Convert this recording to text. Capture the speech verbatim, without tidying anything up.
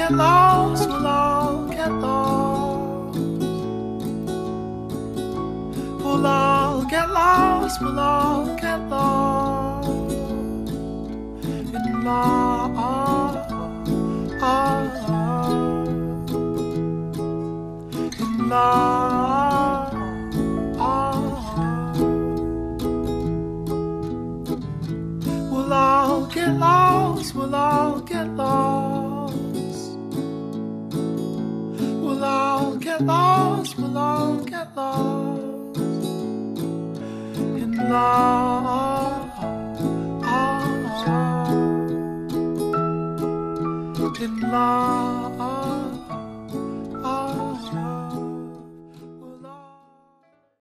get lost, we'll all get lost. We'll all get lost, we'll all get lost. In love, in love. We'll all get lost, we'll all get lost. We'll all get lost, we'll all get lost. In love, in love.